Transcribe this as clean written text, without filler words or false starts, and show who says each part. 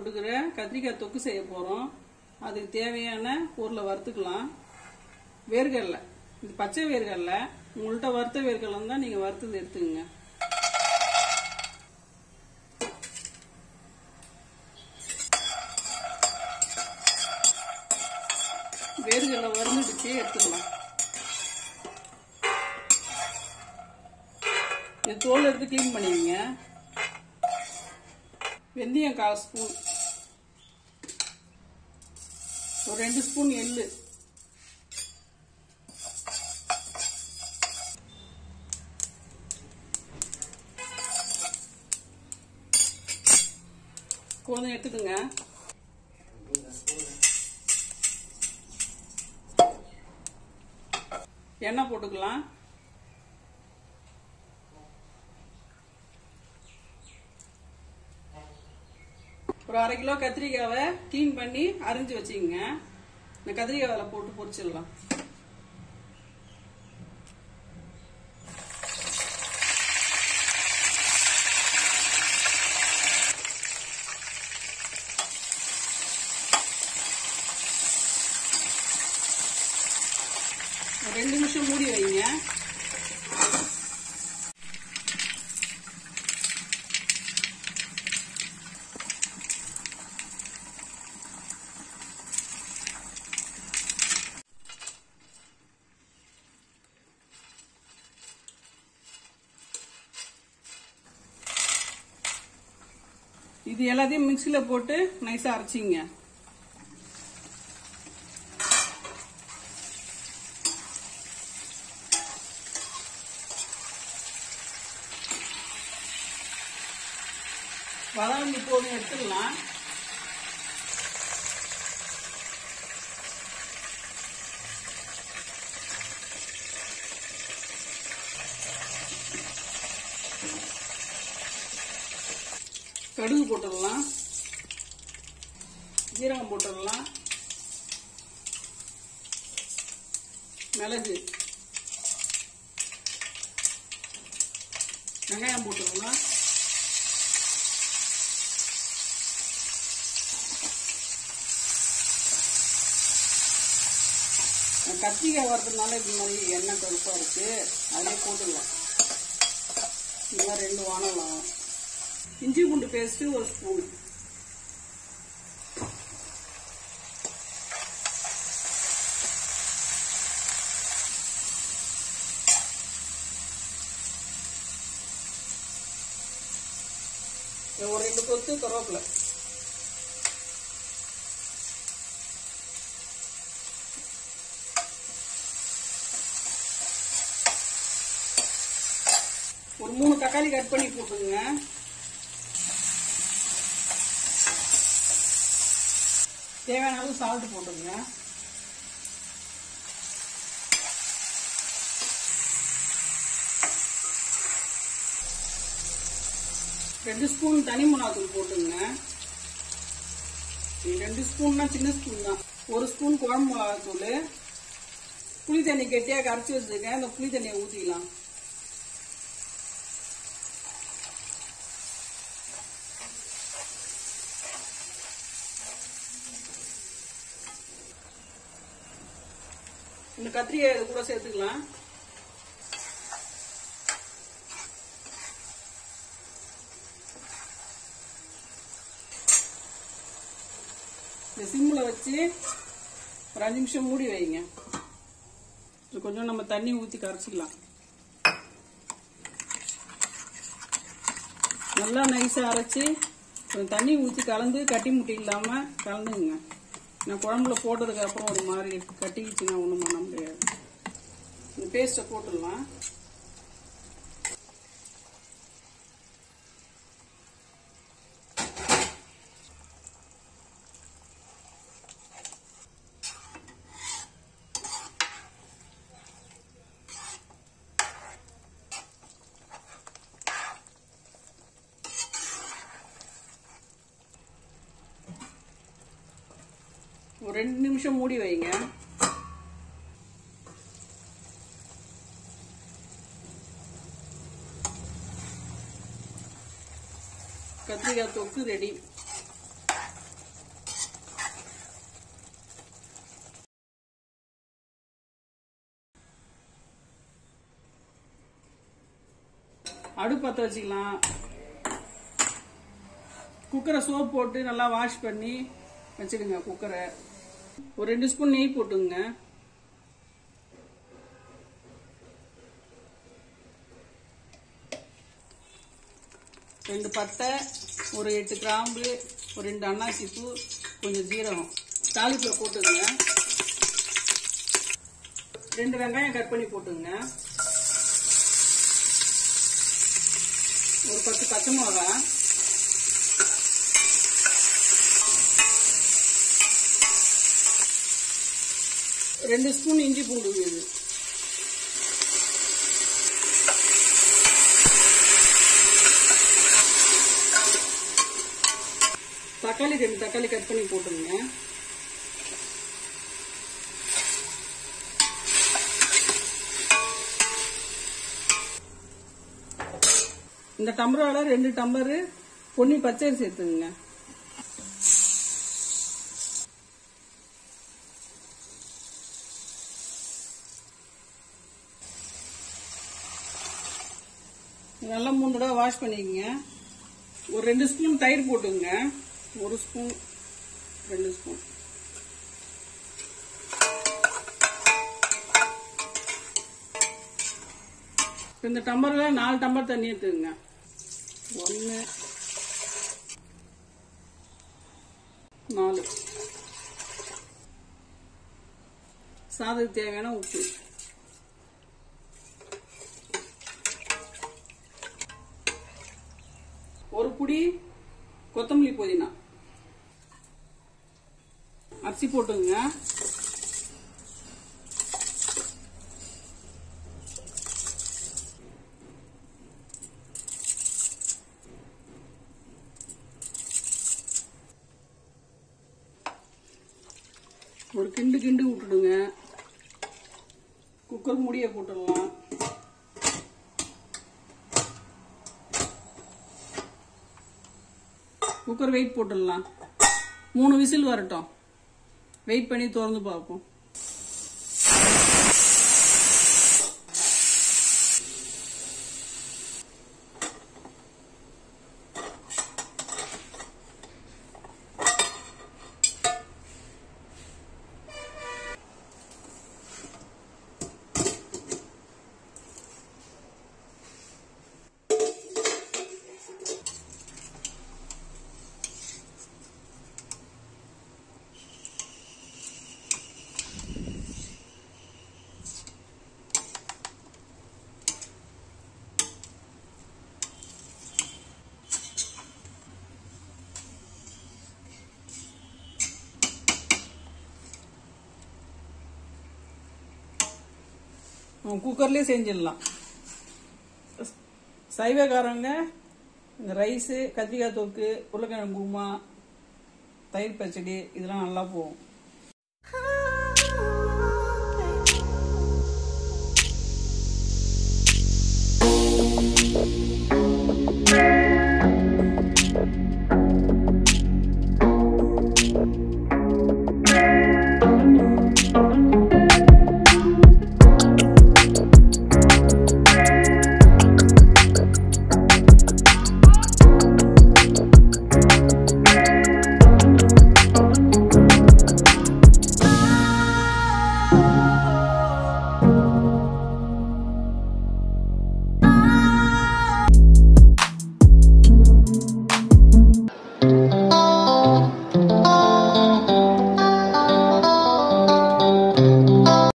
Speaker 1: தொட்டுக்கிற கத்திரிக்காய் தொக்கு செய்ய போகிறோம். அதுக்கு தேவையான பொருளை வறுத்துக்கலாம். வேர்க்கடலை, இது பச்சை வேர்க்கடலை. உங்கள்கிட்ட வறுத்த வேர்க்கடலை தான் நீங்கள் வறுத்தது எடுத்துக்கங்க. வேர்க்கடலை வறுந்துடுச்சு, எடுத்துக்கலாம். இந்த தோல் எடுத்து கிளீன் பண்ணிக்கங்க. வெந்தயம் 1/4 ஸ்பூன், ஒரு 2 ஸ்பூன் எள்ளு, கொஞ்சம் எடுத்துக்கோங்க. எண்ணெய் போட்டுக்கலாம். ஒரு 1/2 கிலோ கத்திரிக்காவை கிளீன் பண்ணி அரிஞ்சு வச்சுக்கோங்க. இந்த கத்திரிக்காய் போட்டு பொரிச்சிடலாம். ஒரு 2 நிமிஷம் மூடி வைங்க. இது எல்லாத்தையும் மிக்ஸில போட்டு நைஸா அரைச்சிங்க. வதங்கி போட்டு எடுத்துக்கலாம். கடுகு போட்டுடலாம், ஜீரகம் போட்டுடலாம், மிளகு, வெங்காயம் போட்டுடலாம், கத்திரிக்காய் வறுத்ததுனால இது மாதிரி எண்ணெய் கருப்பா இருக்கு, அதே போட்டுடலாம். இந்த மாதிரி 2 வானலாம். இஞ்சி பூண்டு பேஸ்ட் 1 ஸ்பூன், ஒரு 2 கொத்து கருவேப்பிலை, ஒரு 3 தக்காளி கட் பண்ணி போட்டுங்க. தேவையான அளவு சால்ட் போட்டுங்க. ரெண்டு ஸ்பூன் தனி மிளகாத்தூள் போட்டுங்க. 2 ஸ்பூன்னா சின்ன ஸ்பூன் தான். 1 ஸ்பூன் குழம்பு மிளகாத்தூள். புளி தண்ணி கெட்டியா கரைச்சி வச்சுருக்கேன். இந்த புளி தண்ணியை ஊற்றிக்கலாம். இந்த கத்திரிக்காய் இது கூட சேர்த்துக்கலாம். இந்த சிம்மில் வச்சு ஒரு 5 நிமிஷம் மூடி வைங்க. கொஞ்சம் நம்ம தண்ணி ஊற்றி கரைச்சிக்கலாம். நல்லா நைஸாக அரைச்சி கொஞ்சம் தண்ணி ஊற்றி கலந்து கட்டி முட்டி இல்லாமல் கலந்துங்க. நான் குழம்புல போட்டதுக்கு அப்புறம் ஒரு மாதிரி கட்டிக்கிச்சுன்னா ஒன்றும் பண்ண முடியாது. இந்த பேஸ்ட்டை போட்டுடலாம். ஒரு 2 நிமிஷம் மூடி வைங்க. கத்திரிக்காய் தொக்கு ரெடி. அடுப்பு பற்ற வச்சுக்கலாம். குக்கரை சோப் போட்டு நல்லா வாஷ் பண்ணி வச்சுடுங்க. குக்கரை ஒரு 2 ஸ்பூன் நெய் போட்டுங்க. ரெண்டு பட்டை, ஒரு 8 கிராம்பு, ஒரு 2 அன்னாசி பூ, கொஞ்சம் ஜீரகம் தாளிப்புல போட்டுங்க. 2 வெங்காயம் கட் பண்ணி போட்டுங்க. ஒரு 10 பச்சை மிளகா, ரெண்டு ஸ்பூன் இஞ்சி பூண்டு விழுது, தக்காளி 2 தக்காளி கட் பண்ணி போட்டுருங்க. இந்த டம்ளரால 2 டம்ளர் பொன்னி பச்சரிசி சேர்த்துங்க. நல்லா 3 தடவை வாஷ் பண்ணிக்கங்க. ஒரு 2 ஸ்பூன் தயிர் போட்டுங்க. 1 ஸ்பூன் 2 ஸ்பூன். இந்த டம்ளர்ல 4 டம்ளர் தண்ணி எடுத்துங்க. 1 4 சாதத்துக்கு தேவையான உப்பு, ஒரு புடி கொத்தமல்லி புதினா, அரிசி போட்டுங்க. ஒரு கிண்டு கிண்டு விட்டுடுங்க. குக்கர் மூடியை போட்டுடலாம். குக்கர் வெயிட் போட்டுடலாம். 3 விசில் வரட்டும். வெயிட் பண்ணி திறந்து பார்ப்போம். குக்கர்லேயே செஞ்சிடலாம். சைவக்காரங்க இந்த ரைஸு, கத்திரிக்காய் தொக்கு, உருளைக்கிழங்கு குருமா, தயிர் பச்சடி இதெல்லாம் நல்லா போகும்.